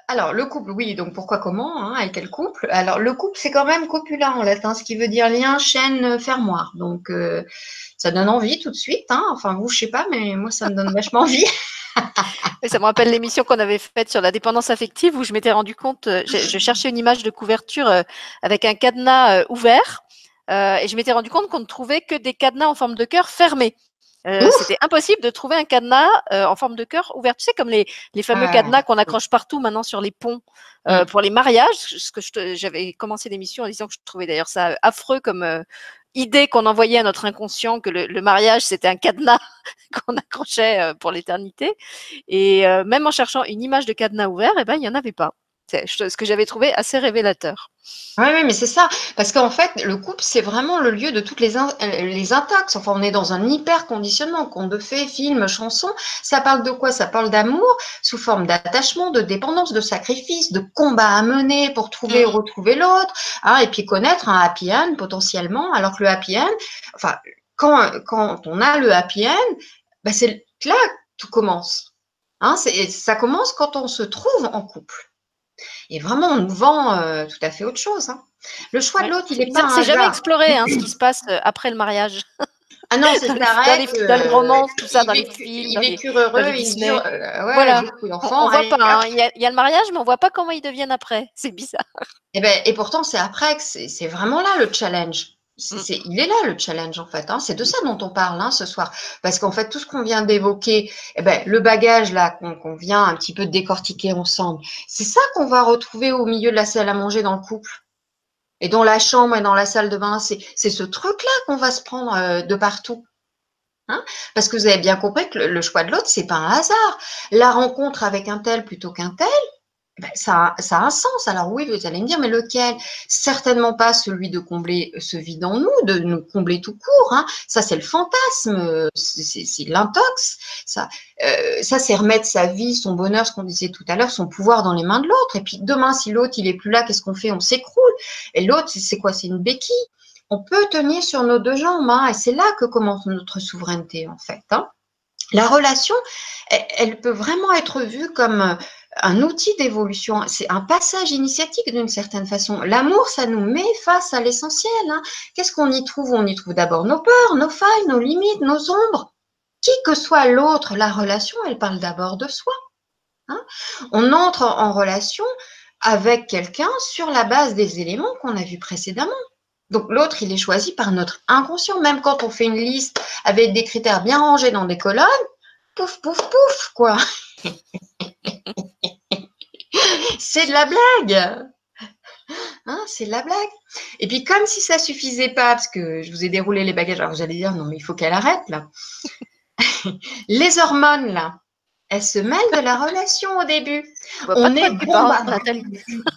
Alors, le couple, oui, donc pourquoi, comment, hein, et quel couple? Alors, le couple, c'est quand même copula en latin, ce qui veut dire lien, chaîne, fermoir. Donc, ça donne envie tout de suite, hein. Enfin, vous, je sais pas, mais moi, ça me donne vachement envie. Et ça me rappelle l'émission qu'on avait faite sur la dépendance affective où je m'étais rendu compte, je cherchais une image de couverture avec un cadenas ouvert et je m'étais rendu compte qu'on ne trouvait que des cadenas en forme de cœur fermés. Ouf! C'était impossible de trouver un cadenas en forme de cœur ouvert. Tu sais, comme les fameux cadenas qu'on accroche partout maintenant sur les ponts Mm. pour les mariages. Ce que j'avais commencé l'émission en disant que je trouvais d'ailleurs ça affreux comme idée qu'on envoyait à notre inconscient que le mariage c'était un cadenas qu'on accrochait pour l'éternité. Et même en cherchant une image de cadenas ouvert, eh ben, il n'y en avait pas. C'est ce que j'avais trouvé assez révélateur. Oui, oui, mais c'est ça. Parce qu'en fait, le couple, c'est vraiment le lieu de toutes les intox. Enfin, on est dans un hyper conditionnement. Contes de fées, films, chansons. Ça parle de quoi? Ça parle d'amour sous forme d'attachement, de dépendance, de sacrifice, de combat à mener pour trouver ou retrouver l'autre. Hein, et puis connaître un happy end potentiellement. Alors que le happy end, enfin, quand on a le happy end, bah, c'est là que tout commence. Hein, ça commence quand on se trouve en couple. Et vraiment, on nous vend tout à fait autre chose. Hein. Le choix de Ouais. l'autre, il n'est pas un C'est jamais hasard. exploré hein, ce qui se passe après le mariage. Ah non, c'est s'arrête. Dans les romances, tout ça, dans les films, Ils vécurent dans heureux, les ils disent Disney. ouais, Voilà. j'ai beaucoup On d'enfants, voit allez, pas. hop. Hein. Il y a le mariage, mais on voit pas comment ils deviennent après. C'est bizarre. Et pourtant, c'est après que c'est vraiment là le challenge. Il est là le challenge en fait. Hein. C'est de ça dont on parle hein, ce soir. Parce qu'en fait, tout ce qu'on vient d'évoquer, le bagage là qu'on vient un petit peu décortiquer ensemble, c'est ça qu'on va retrouver au milieu de la salle à manger dans le couple. Et dans la chambre et dans la salle de bain, c'est ce truc-là qu'on va se prendre de partout. Hein. Parce que vous avez bien compris que le choix de l'autre, c'est pas un hasard. La rencontre avec un tel plutôt qu'un tel, ça a un sens. Alors oui, vous allez me dire, mais lequel? Certainement pas celui de combler ce vide en nous, de nous combler tout court. Hein. Ça, c'est le fantasme, c'est l'intox. Ça c'est remettre sa vie, son bonheur, ce qu'on disait tout à l'heure, son pouvoir dans les mains de l'autre. Et puis demain, si l'autre, il est plus là, qu'est-ce qu'on fait? On s'écroule. Et l'autre, c'est quoi? C'est une béquille. On peut tenir sur nos deux jambes. Hein, et c'est là que commence notre souveraineté, en fait. Hein. La relation, elle peut vraiment être vue comme un outil d'évolution. C'est un passage initiatique d'une certaine façon. L'amour, ça nous met face à l'essentiel. Hein. Qu'est-ce qu'on y trouve? On y trouve d'abord nos peurs, nos failles, nos limites, nos ombres. Qui que soit l'autre, la relation, elle parle d'abord de soi. Hein. On entre en relation avec quelqu'un sur la base des éléments qu'on a vus précédemment. Donc l'autre, il est choisi par notre inconscient. Même quand on fait une liste avec des critères bien rangés dans des colonnes, pouf, pouf, pouf, quoi. C'est de la blague. Hein, c'est de la blague. Et puis comme si ça suffisait pas, parce que je vous ai déroulé les bagages, alors vous allez dire, non mais il faut qu'elle arrête là. Les hormones là, elles se mêlent de la relation au début. Je vois pas On de quoi est tu parles, bombardé. Nathalie.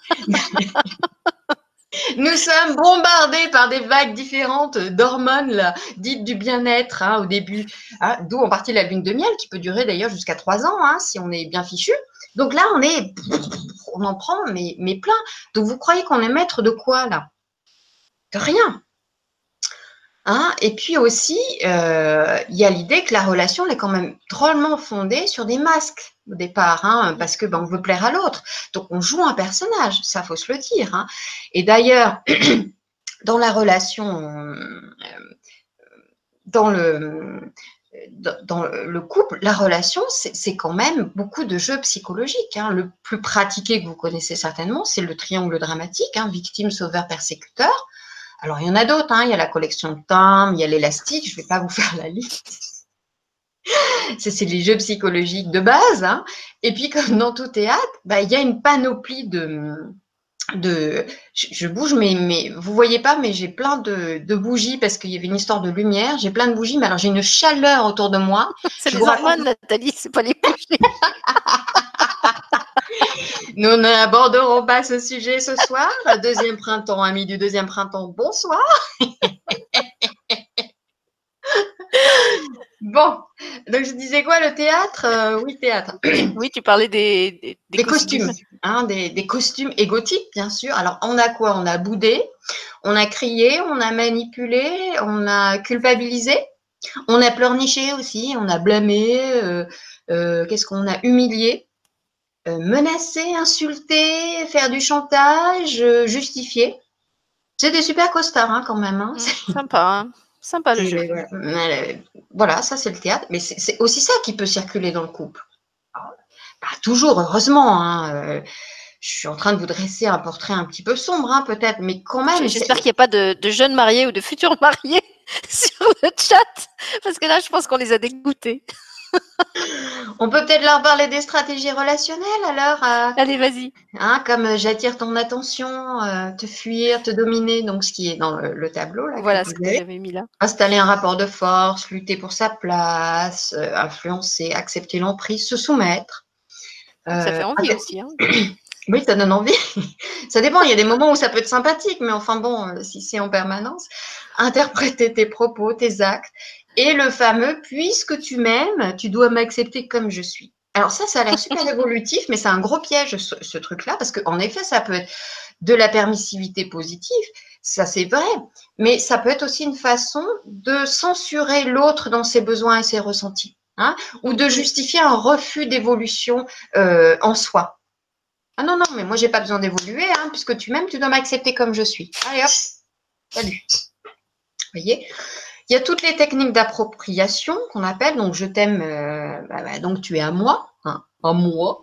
Nous sommes bombardés par des vagues différentes d'hormones là, dites du bien-être hein, au début. Hein, d'où en partie la lune de miel qui peut durer d'ailleurs jusqu'à 3 ans hein, si on est bien fichu. Donc là, on en prend mais plein. Donc vous croyez qu'on est maître de quoi là? De rien. Hein. Et puis aussi, il y a l'idée que la relation elle est quand même drôlement fondée sur des masques au départ, hein, parce que on veut plaire à l'autre. Donc on joue un personnage, ça faut se le dire. Hein. Et d'ailleurs, dans la relation, dans le, dans le couple, la relation, c'est quand même beaucoup de jeux psychologiques. Hein. Le plus pratiqué que vous connaissez certainement, c'est le triangle dramatique, hein, victime, sauveur, persécuteur. Alors, il y en a d'autres, hein. Il y a la collection de timbres, il y a l'élastique, je ne vais pas vous faire la liste. C'est les jeux psychologiques de base. Hein. Et puis, comme dans tout théâtre, il y a une panoplie je bouge, mais vous voyez pas, mais j'ai plein de bougies parce qu'il y avait une histoire de lumière. J'ai plein de bougies, mais alors j'ai une chaleur autour de moi. C'est Je vous les raconte. hormones, Nathalie, c'est pas les bougies. Nous n'aborderons pas ce sujet ce soir. Deuxième printemps, amis du deuxième printemps, bonsoir. Bon, donc je disais quoi, le théâtre? Oui, théâtre. Oui, tu parlais des costumes, hein, des costumes égotiques, bien sûr. Alors, on a quoi? On a boudé, on a crié, on a manipulé, on a culpabilisé, on a pleurniché aussi, on a blâmé, qu'est-ce qu'on a humilié. menacer, insulter, faire du chantage, justifier. C'est des super costards quand même. Hein. Sympa, hein. Sympa le jeu. Voilà, ça c'est le théâtre. Mais c'est aussi ça qui peut circuler dans le couple. Alors, pas toujours, heureusement. Hein, je suis en train de vous dresser un portrait un petit peu sombre, hein, peut-être, mais quand même. J'espère qu'il n'y a pas de jeunes mariés ou de futurs mariés sur le chat, parce que là, je pense qu'on les a dégoûtés. On peut peut-être leur parler des stratégies relationnelles alors. Allez, vas-y. Hein, comme j'attire ton attention, te fuir, te dominer, donc ce qui est dans le tableau. Là, voilà ce que j'avais mis là. Installer un rapport de force, lutter pour sa place, influencer, accepter l'emprise, se soumettre. Ça fait envie aussi. Hein. Oui, ça donne envie. Ça dépend, il y a des moments où ça peut être sympathique, mais enfin bon, si c'est en permanence. Interpréter tes propos, tes actes. Et le fameux, puisque tu m'aimes, tu dois m'accepter comme je suis. Alors ça a l'air super évolutif, mais c'est un gros piège, ce truc-là, parce qu'en effet, ça peut être de la permissivité positive, ça c'est vrai, mais ça peut être aussi une façon de censurer l'autre dans ses besoins et ses ressentis, hein, ou de justifier un refus d'évolution en soi. Ah non, non, mais moi, j'ai pas besoin d'évoluer, hein, puisque tu m'aimes, tu dois m'accepter comme je suis. Allez hop, salut. Vous voyez ? Il y a toutes les techniques d'appropriation qu'on appelle, donc je t'aime, donc tu es à moi, hein, à moi.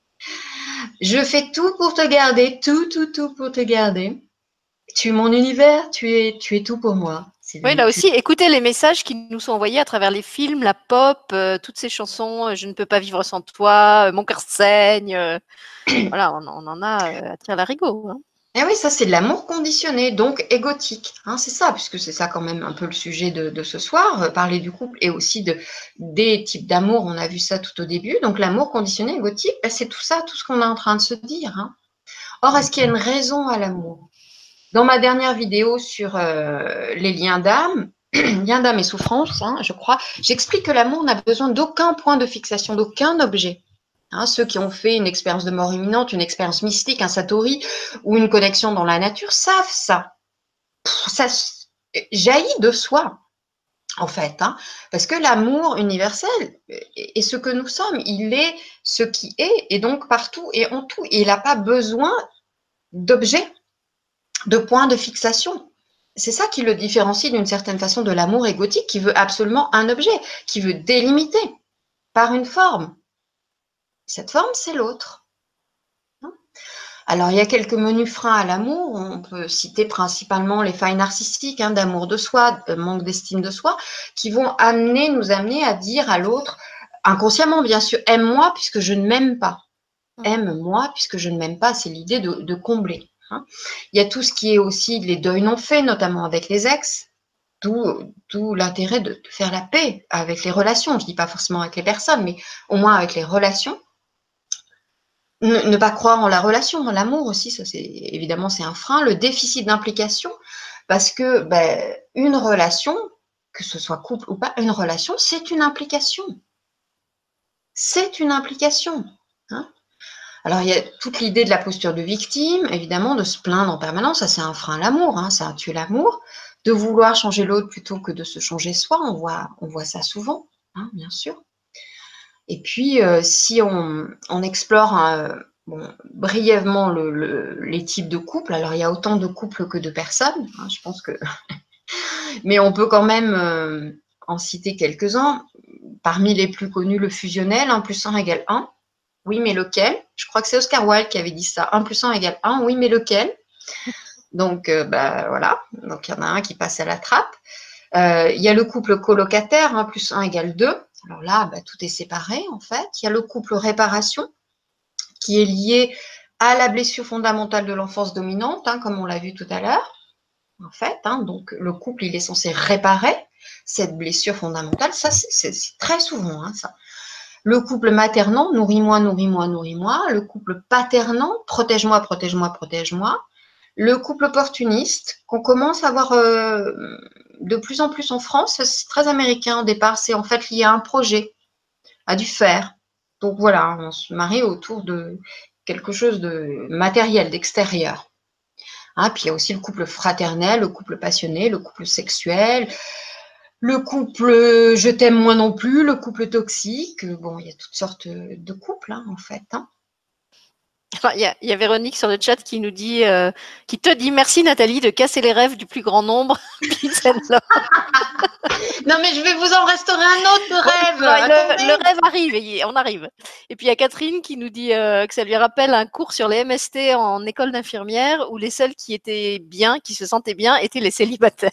Je fais tout pour te garder, tout pour te garder. Tu es mon univers, tu es tout pour moi. Oui, là aussi, écoutez les messages qui nous sont envoyés à travers les films, la pop, toutes ces chansons, Je ne peux pas vivre sans toi, Mon cœur saigne. Voilà, on en a à tirer l'arigot. Hein. Eh oui, ça c'est de l'amour conditionné, donc égotique. Hein, c'est ça, puisque c'est ça quand même un peu le sujet de ce soir, parler du couple et aussi des types d'amour, on a vu ça tout au début. Donc l'amour conditionné, égotique, c'est tout ça, tout ce qu'on est en train de se dire. Hein. Or, est-ce qu'il y a une raison à l'amour ? Dans ma dernière vidéo sur les liens d'âme, liens d'âme et souffrance, hein, je crois, j'explique que l'amour n'a besoin d'aucun point de fixation, d'aucun objet. Hein, ceux qui ont fait une expérience de mort imminente, une expérience mystique, un satori ou une connexion dans la nature savent ça. Ça jaillit de soi, en fait. Hein, parce que l'amour universel est ce que nous sommes. Il est ce qui est, et donc partout et en tout. Et il n'a pas besoin d'objets, de points de fixation. C'est ça qui le différencie d'une certaine façon de l'amour égotique qui veut absolument un objet, qui veut délimiter par une forme. Cette forme, c'est l'autre. Alors, il y a quelques menus freins à l'amour. On peut citer principalement les failles narcissiques, hein, d'amour de soi, de manque d'estime de soi, qui vont nous amener à dire à l'autre, inconsciemment bien sûr, aime-moi puisque je ne m'aime pas. Aime-moi puisque je ne m'aime pas, c'est l'idée de combler. Hein. Il y a tout ce qui est aussi les deuils non faits, notamment avec les ex, d'où l'intérêt de faire la paix avec les relations. Je ne dis pas forcément avec les personnes, mais au moins avec les relations. Ne pas croire en la relation, en l'amour aussi, ça c'est évidemment c'est un frein. Le déficit d'implication, parce que une relation, que ce soit couple ou pas, une relation, c'est une implication. C'est une implication. Hein. Alors il y a toute l'idée de la posture de victime, évidemment, de se plaindre en permanence, ça c'est un frein à l'amour, hein, ça tue l'amour. De vouloir changer l'autre plutôt que de se changer soi, on voit ça souvent, hein, bien sûr. Et puis, si on explore brièvement les types de couples, alors il y a autant de couples que de personnes, hein, je pense que... Mais on peut quand même en citer quelques-uns. Parmi les plus connus, le fusionnel, 1 plus 1 égale 1. Oui, mais lequel ? Je crois que c'est Oscar Wilde qui avait dit ça. 1 plus 1 égale 1. Oui, mais lequel ? Donc, voilà. Donc, il y en a un qui passe à la trappe. Il y a le couple colocataire, 1 plus 1 égale 2. Alors là, tout est séparé, en fait. Il y a le couple réparation, qui est lié à la blessure fondamentale de l'enfance dominante, hein, comme on l'a vu tout à l'heure. En fait, hein, donc le couple, il est censé réparer cette blessure fondamentale. Ça, c'est très souvent, hein, ça. Le couple maternant, nourris-moi, nourris-moi, nourris-moi. Le couple paternant, protège-moi, protège-moi, protège-moi. Le couple opportuniste, qu'on commence à voir de plus en plus en France, c'est très américain au départ, c'est en fait lié à un projet, à du faire. Donc voilà, on se marie autour de quelque chose de matériel, d'extérieur. Hein, puis il y a aussi le couple fraternel, le couple passionné, le couple sexuel, le couple je t'aime moi non plus, le couple toxique. Bon, il y a toutes sortes de couples, hein, en fait. Hein. Enfin, il y a Véronique sur le chat qui nous dit, qui te dit merci Nathalie de casser les rêves du plus grand nombre. Peace and love. Non, mais je vais vous en restaurer un autre de rêve. Le rêve arrive, on arrive. Et puis il y a Catherine qui nous dit que ça lui rappelle un cours sur les MST en école d'infirmière où les seuls qui étaient bien, qui se sentaient bien, étaient les célibataires.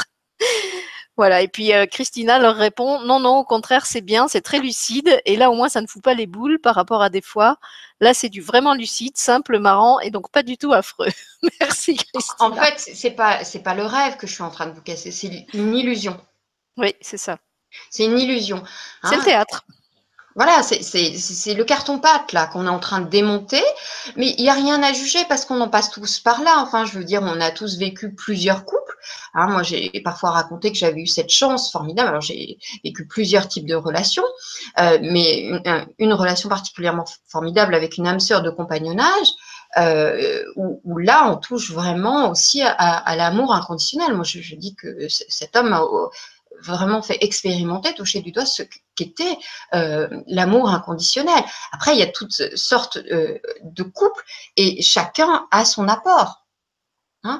Voilà, et puis Christina leur répond non, non, au contraire, c'est bien, c'est très lucide, et là au moins ça ne fout pas les boules par rapport à des fois. Là, c'est du vraiment lucide, simple, marrant, et donc pas du tout affreux. Merci Christina. En fait, c'est pas le rêve que je suis en train de vous casser, c'est une illusion. Oui, c'est ça. C'est une illusion. Hein. C'est le théâtre. Voilà, c'est le carton-pâte là qu'on est en train de démonter, mais il n'y a rien à juger parce qu'on en passe tous par là. Enfin, je veux dire, on a tous vécu plusieurs couples. Hein, moi, j'ai parfois raconté que j'avais eu cette chance formidable. Alors, j'ai vécu plusieurs types de relations, mais une relation particulièrement formidable avec une âme sœur de compagnonnage, où là, on touche vraiment aussi à l'amour inconditionnel. Moi, je dis que cet homme a vraiment fait expérimenter, toucher du doigt ce qu'était l'amour inconditionnel. Après, il y a toutes sortes de couples et chacun a son apport. Hein.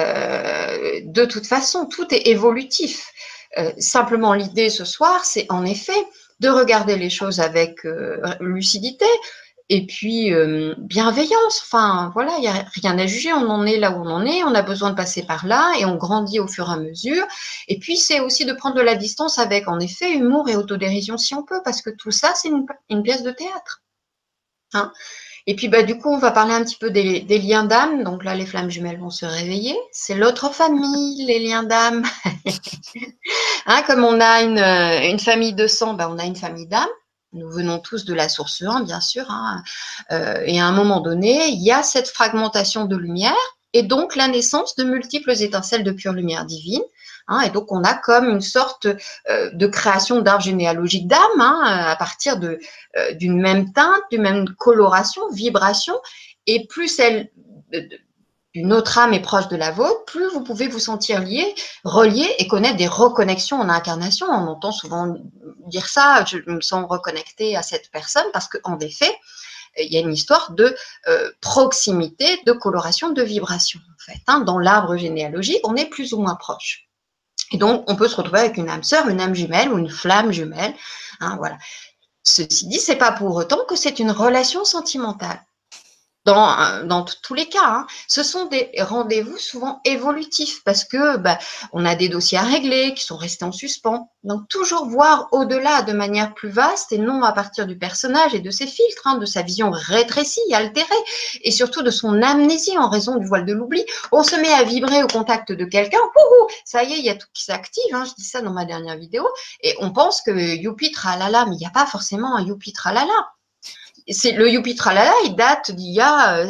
De toute façon, tout est évolutif. Simplement, l'idée ce soir, c'est en effet de regarder les choses avec lucidité et puis bienveillance. Enfin, voilà, il n'y a rien à juger. On en est là où on en est. On a besoin de passer par là et on grandit au fur et à mesure. Et puis, c'est aussi de prendre de la distance avec, en effet, humour et autodérision si on peut, parce que tout ça, c'est une pièce de théâtre. Hein. Et puis, bah, du coup, on va parler un petit peu des liens d'âme. Donc là, les flammes jumelles vont se réveiller. C'est l'autre famille, les liens d'âme. Hein, comme on a une famille de sang, bah, on a une famille d'âme. Nous venons tous de la source 1, bien sûr. Hein. Et à un moment donné, il y a cette fragmentation de lumière et donc la naissance de multiples étincelles de pure lumière divine. Hein, et donc, on a comme une sorte de création d'arbre généalogique d'âme à partir d'une même teinte, d'une même coloration, vibration. Et plus une autre âme est proche de la vôtre, plus vous pouvez vous sentir lié, relié et connaître des reconnexions en incarnation. On entend souvent dire ça, je me sens reconnectée à cette personne parce qu'en effet, il y a une histoire de proximité, de coloration, de vibration. En fait, hein. Dans l'arbre généalogique, on est plus ou moins proche. Et donc, on peut se retrouver avec une âme sœur, une âme jumelle ou une flamme jumelle. Hein, voilà. Ceci dit, c'est pas pour autant que c'est une relation sentimentale. Dans tous les cas, hein, ce sont des rendez-vous souvent évolutifs parce que on a des dossiers à régler qui sont restés en suspens. Donc, toujours voir au-delà de manière plus vaste et non à partir du personnage et de ses filtres, hein, de sa vision rétrécie, altérée et surtout de son amnésie en raison du voile de l'oubli. On se met à vibrer au contact de quelqu'un, ça y est, il y a tout qui s'active. Hein, je dis ça dans ma dernière vidéo et on pense que youpi tralala, mais il n'y a pas forcément un youpi tralala. Le youpi tralala, il date d'il y a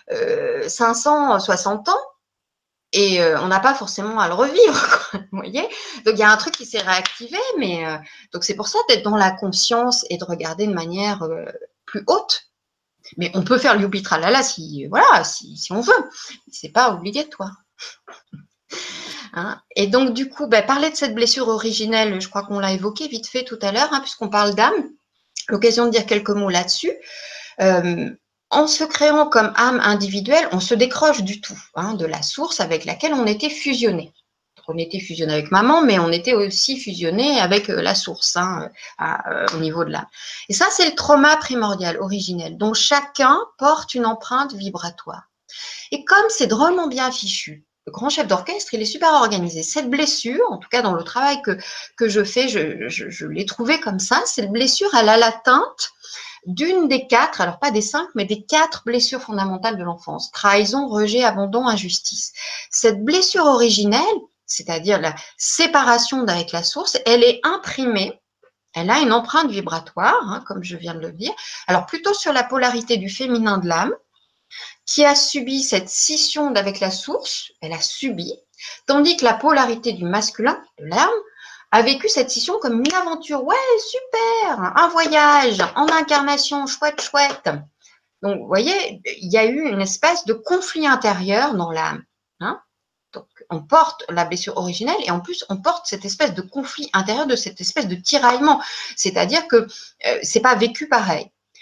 560 ans et on n'a pas forcément à le revivre, quoi, vous voyez. Donc, il y a un truc qui s'est réactivé, mais donc c'est pour ça d'être dans la conscience et de regarder de manière plus haute. Mais on peut faire le youpi tralala si on veut. C'est pas obligatoire. Hein. Et donc, du coup, parler de cette blessure originelle, je crois qu'on l'a évoqué vite fait tout à l'heure, hein, puisqu'on parle d'âme. L'occasion de dire quelques mots là-dessus. En se créant comme âme individuelle, on se décroche du tout, hein, de la source avec laquelle on était fusionné. On était fusionné avec maman, mais on était aussi fusionné avec la source, hein, au niveau de l'âme. Et ça, c'est le trauma primordial, originel, dont chacun porte une empreinte vibratoire. Et comme c'est drôlement bien fichu, le grand chef d'orchestre, il est super organisé. Cette blessure, en tout cas dans le travail que je fais, je l'ai trouvée comme ça. Cette blessure, elle a l'atteinte d'une des 4, alors pas des 5, mais des 4 blessures fondamentales de l'enfance. Trahison, rejet, abandon, injustice. Cette blessure originelle, c'est-à-dire la séparation d'avec la source, elle est imprimée. Elle a une empreinte vibratoire, hein, comme je viens de le dire. Alors plutôt sur la polarité du féminin de l'âme, qui a subi cette scission avec la source, elle a subi, tandis que la polarité du masculin, de l'âme, a vécu cette scission comme une aventure. Ouais, super, un voyage en incarnation, chouette, chouette. Donc, vous voyez, il y a eu une espèce de conflit intérieur dans l'âme. Hein. Donc, on porte la blessure originelle et en plus, on porte cette espèce de conflit intérieur, de cette espèce de tiraillement. C'est-à-dire que c'est pas vécu pareil.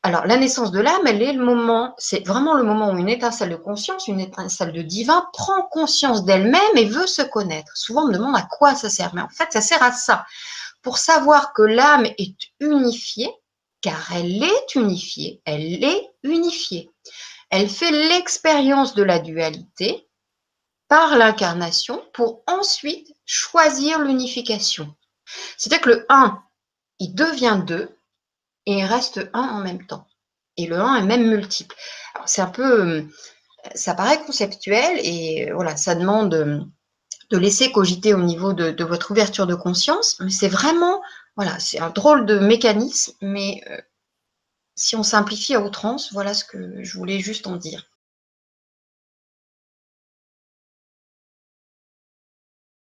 Alors, la naissance de l'âme, elle est le moment, c'est vraiment le moment où une étincelle de conscience, une étincelle de divin prend conscience d'elle-même et veut se connaître. Souvent, on me demande à quoi ça sert. Mais en fait, ça sert à ça. Pour savoir que l'âme est unifiée, car elle est unifiée, elle est unifiée. Elle fait l'expérience de la dualité par l'incarnation pour ensuite choisir l'unification. C'est-à-dire que le 1, il devient 2 et il reste 1 en même temps. Et le 1 est même multiple. C'est un peu, ça paraît conceptuel et voilà, ça demande de laisser cogiter au niveau de votre ouverture de conscience, mais c'est vraiment, voilà, c'est un drôle de mécanisme, mais si on simplifie à outrance, voilà ce que je voulais juste en dire.